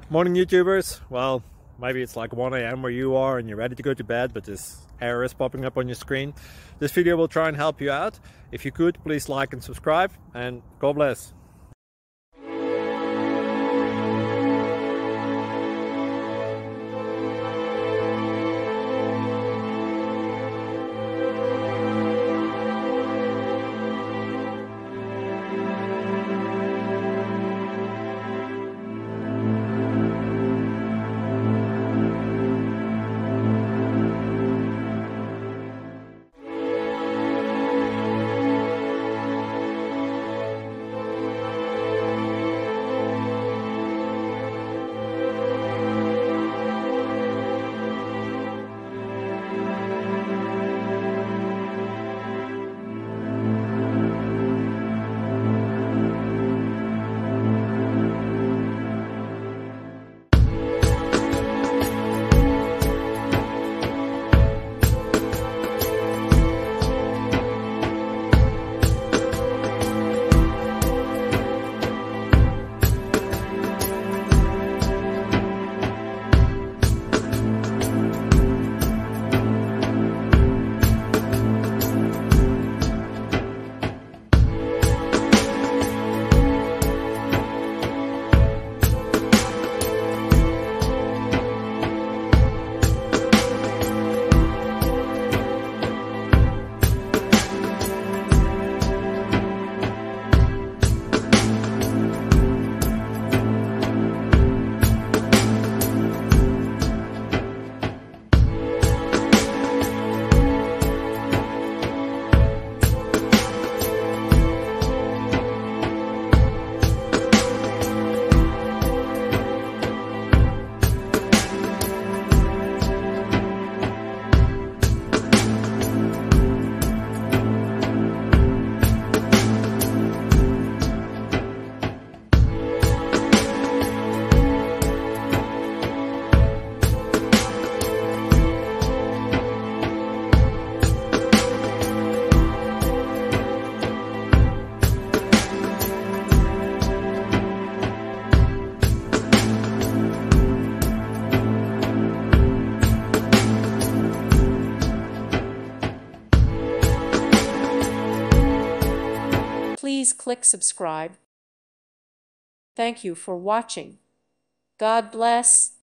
Morning YouTubers. Well, maybe it's like 1 a.m. where you are and you're ready to go to bed, but this error is popping up on your screen. This video will try and help you out. If you could, please like and subscribe, and God bless. Please click subscribe. Thank you for watching. God bless.